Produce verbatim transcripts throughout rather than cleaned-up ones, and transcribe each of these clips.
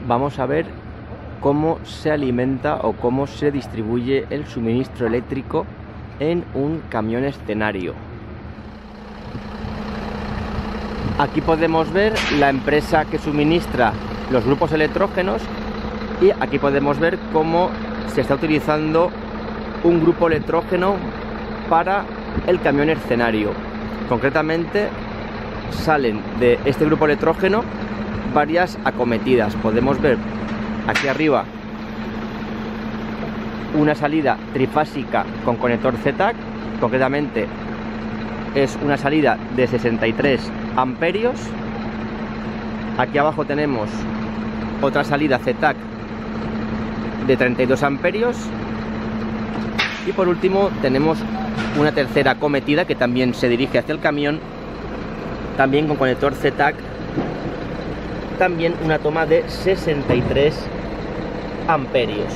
vamos a ver cómo se alimenta o cómo se distribuye el suministro eléctrico en un camión escenario. Aquí podemos ver la empresa que suministra los grupos electrógenos y aquí podemos ver cómo se está utilizando un grupo electrógeno para el camión escenario. Concretamente salen de este grupo electrógeno varias acometidas. Podemos ver aquí arriba una salida trifásica con conector Z T A C, concretamente es una salida de sesenta y tres amperios. Aquí abajo tenemos otra salida Z T A C de treinta y dos amperios y por último tenemos una tercera acometida que también se dirige hacia el camión, también con conector Z T A C, también una toma de sesenta y tres amperios.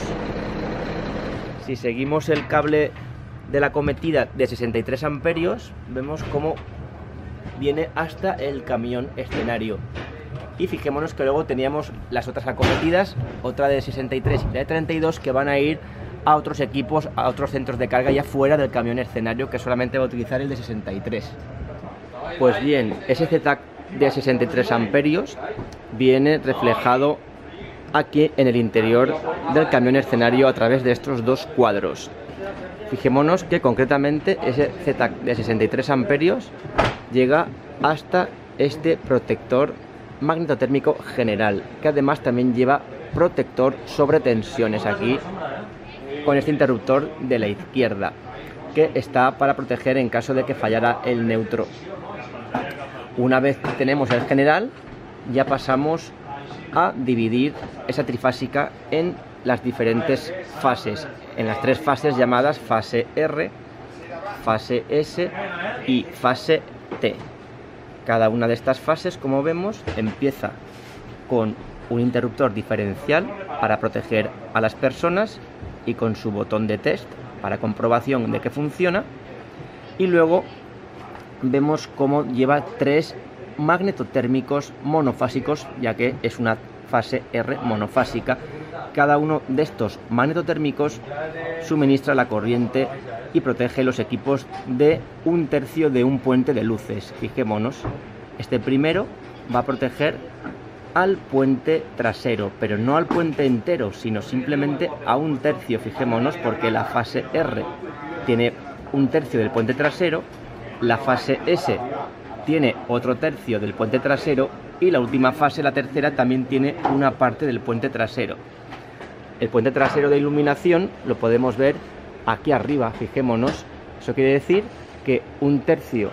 Si seguimos el cable de la acometida de sesenta y tres amperios, vemos cómo viene hasta el camión escenario. Y fijémonos que luego teníamos las otras acometidas, otra de sesenta y tres y la de treinta y dos, que van a ir a otros equipos, a otros centros de carga ya fuera del camión escenario, que solamente va a utilizar el de sesenta y tres. Pues bien, ese Z T A C de sesenta y tres amperios viene reflejado aquí en el interior del camión escenario a través de estos dos cuadros. Fijémonos que concretamente ese Z T A C de sesenta y tres amperios llega hasta este protector magnetotérmico general, que además también lleva protector sobre tensiones aquí con este interruptor de la izquierda, que está para proteger en caso de que fallara el neutro. Una vez que tenemos el general, ya pasamos a dividir esa trifásica en las diferentes fases, en las tres fases llamadas fase R, fase S y fase T. Cada una de estas fases, como vemos, empieza con un interruptor diferencial para proteger a las personas y con su botón de test para comprobación de que funciona, y luego vemos cómo lleva tres magnetotérmicos monofásicos, ya que es una fase R monofásica. Cada uno de estos magnetotérmicos suministra la corriente y protege los equipos de un tercio de un puente de luces. Fijémonos, este primero va a proteger al puente trasero, pero no al puente entero, sino simplemente a un tercio. Fijémonos, porque la fase R tiene un tercio del puente trasero, la fase S tiene otro tercio del puente trasero y la última fase, la tercera, también tiene una parte del puente trasero. El puente trasero de iluminación lo podemos ver aquí arriba, fijémonos. Eso quiere decir que un tercio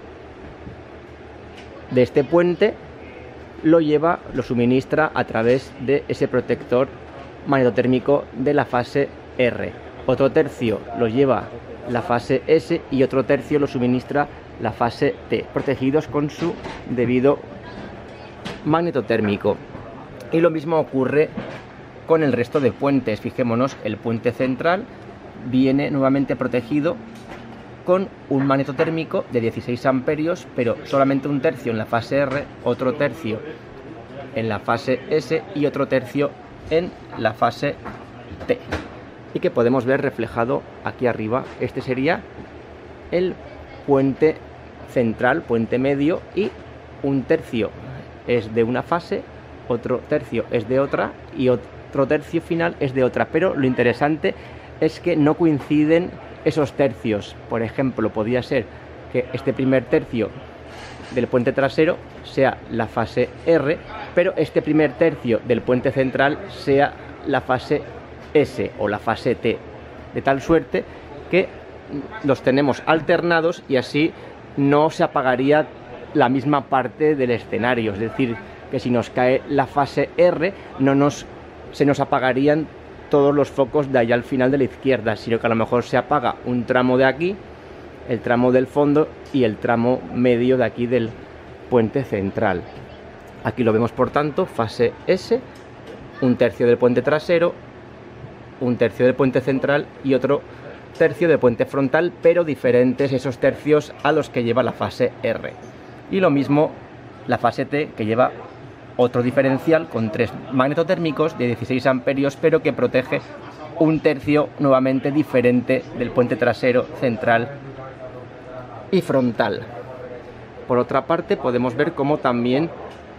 de este puente lo lleva, lo suministra a través de ese protector magnetotérmico de la fase R. Otro tercio lo lleva la fase S y otro tercio lo suministra la fase T, protegidos con su debido magnetotérmico. Y lo mismo ocurre con el resto de puentes. Fijémonos, el puente central viene nuevamente protegido con un magnetotérmico de dieciséis amperios, pero solamente un tercio en la fase R, otro tercio en la fase S y otro tercio en la fase T, y que podemos ver reflejado aquí arriba. Este sería el puente central, puente medio, y un tercio es de una fase, otro tercio es de otra y otro tercio final es de otra. Pero lo interesante es que no coinciden esos tercios. Por ejemplo, podría ser que este primer tercio del puente trasero sea la fase R, pero este primer tercio del puente central sea la fase S o la fase T, de tal suerte que los tenemos alternados y así no se apagaría la misma parte del escenario. Es decir, que si nos cae la fase R, no nos, se nos apagarían todos los focos de allá al final de la izquierda, sino que a lo mejor se apaga un tramo de aquí, el tramo del fondo y el tramo medio de aquí del puente central. Aquí lo vemos, por tanto, fase S, un tercio del puente trasero, un tercio del puente central y otro tercio de puente frontal, pero diferentes esos tercios a los que lleva la fase R. Y lo mismo la fase T, que lleva otro diferencial con tres magnetotérmicos de dieciséis amperios, pero que protege un tercio nuevamente diferente del puente trasero, central y frontal. Por otra parte, podemos ver cómo también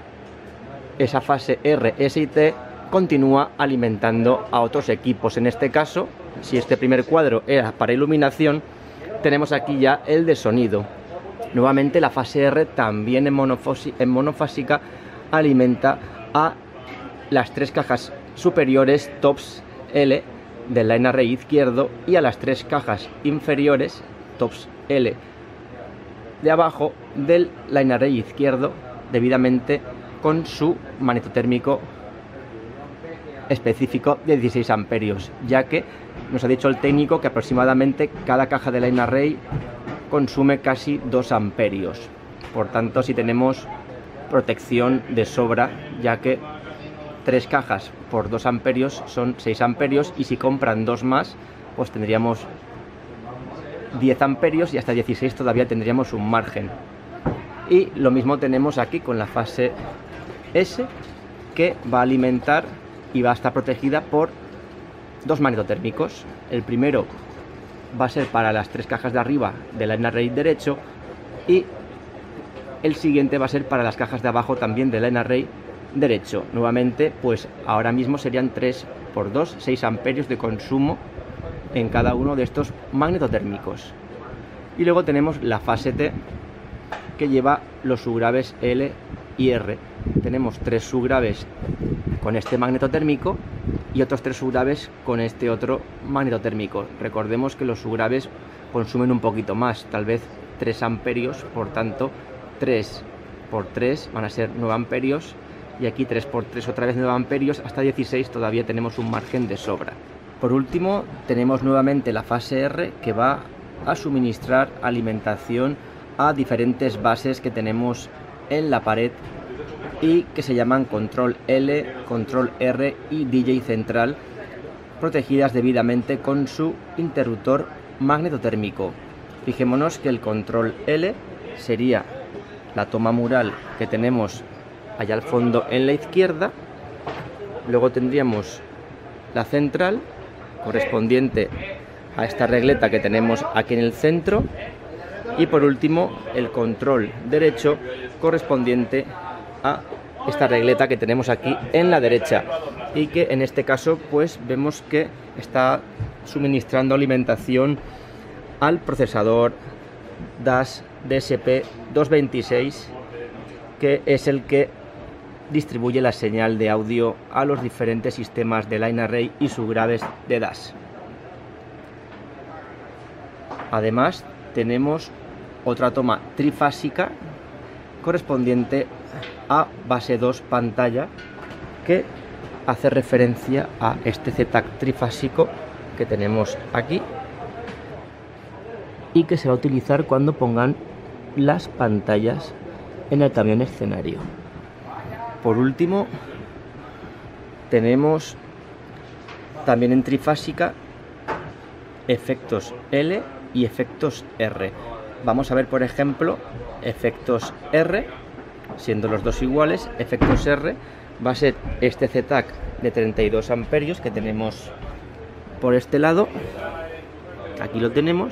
esa fase R, S y T continúa alimentando a otros equipos. En este caso, si este primer cuadro era para iluminación, tenemos aquí ya el de sonido. Nuevamente la fase R, también en, en monofásica, alimenta a las tres cajas superiores tops L del line array izquierdo y a las tres cajas inferiores tops L de abajo del line array izquierdo, debidamente con su magnetotérmico específico de dieciséis amperios, ya que nos ha dicho el técnico que aproximadamente cada caja de line array consume casi dos amperios. Por tanto, si tenemos protección de sobra, ya que tres cajas por dos amperios son seis amperios, y si compran dos más, pues tendríamos diez amperios, y hasta dieciséis todavía tendríamos un margen. Y lo mismo tenemos aquí con la fase S, que va a alimentar y va a estar protegida por dos magnetotérmicos. El primero va a ser para las tres cajas de arriba del line array derecho, y el siguiente va a ser para las cajas de abajo también del line array derecho. Nuevamente, pues ahora mismo serían tres por dos, seis amperios de consumo en cada uno de estos magnetotérmicos. Y luego tenemos la fase T, que lleva los subgraves L y R. Tenemos tres subgraves con este magnetotérmico y otros tres subgraves con este otro magnetotérmico. Recordemos que los subgraves consumen un poquito más, tal vez tres amperios, por tanto tres por tres van a ser nueve amperios, y aquí tres por tres otra vez nueve amperios, hasta dieciséis todavía tenemos un margen de sobra. Por último, tenemos nuevamente la fase R, que va a suministrar alimentación a diferentes bases que tenemos en la pared y que se llaman control L, control R y D J central, protegidas debidamente con su interruptor magnetotérmico. Fijémonos que el control L sería la toma mural que tenemos allá al fondo en la izquierda. Luego tendríamos la central, correspondiente a esta regleta que tenemos aquí en el centro, y por último el control derecho, correspondiente a esta regleta que tenemos aquí en la derecha, y que en este caso pues vemos que está suministrando alimentación al procesador DAS D S P doscientos veintiséis, que es el que distribuye la señal de audio a los diferentes sistemas de line array y subgraves de DAS. Además, tenemos otra toma trifásica correspondiente a base dos pantalla, que hace referencia a este Z T A C trifásico que tenemos aquí y que se va a utilizar cuando pongan las pantallas en el camión escenario. Por último, tenemos también en trifásica efectos L y efectos R. Vamos a ver, por ejemplo, efectos R, siendo los dos iguales. Efectos R va a ser este Z T A C de treinta y dos amperios que tenemos por este lado, aquí lo tenemos,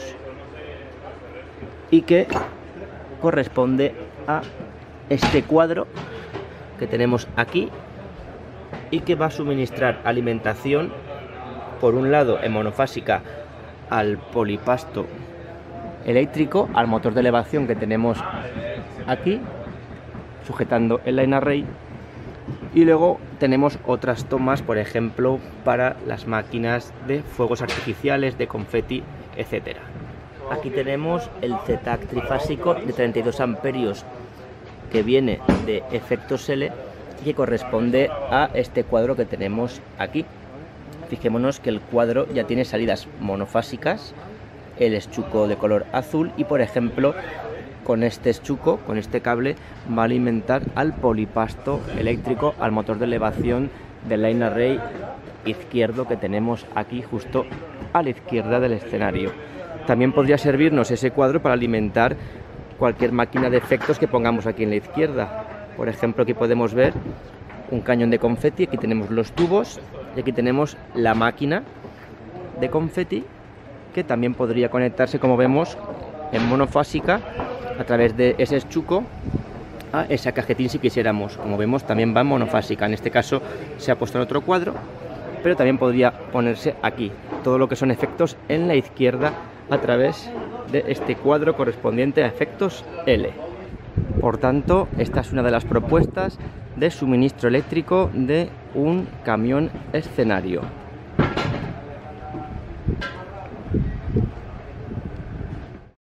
y que corresponde a este cuadro que tenemos aquí, y que va a suministrar alimentación, por un lado en monofásica, al polipasto eléctrico, al motor de elevación que tenemos aquí sujetando el line array, y luego tenemos otras tomas, por ejemplo, para las máquinas de fuegos artificiales, de confeti, etcétera. Aquí tenemos el Z T A C trifásico de treinta y dos amperios que viene de efectos L y que corresponde a este cuadro que tenemos aquí. Fijémonos que el cuadro ya tiene salidas monofásicas, el estuco de color azul, y por ejemplo con este estuco, con este cable, va a alimentar al polipasto eléctrico, al motor de elevación del line array izquierdo que tenemos aquí justo a la izquierda del escenario. También podría servirnos ese cuadro para alimentar cualquier máquina de efectos que pongamos aquí en la izquierda. Por ejemplo, aquí podemos ver un cañón de confeti, aquí tenemos los tubos y aquí tenemos la máquina de confeti, que también podría conectarse, como vemos, en monofásica a través de ese eschuco a esa cajetín si quisiéramos. Como vemos, también va en monofásica. En este caso se ha puesto en otro cuadro, pero también podría ponerse aquí. Todo lo que son efectos en la izquierda a través de este cuadro correspondiente a efectos L. Por tanto, esta es una de las propuestas de suministro eléctrico de un camión escenario.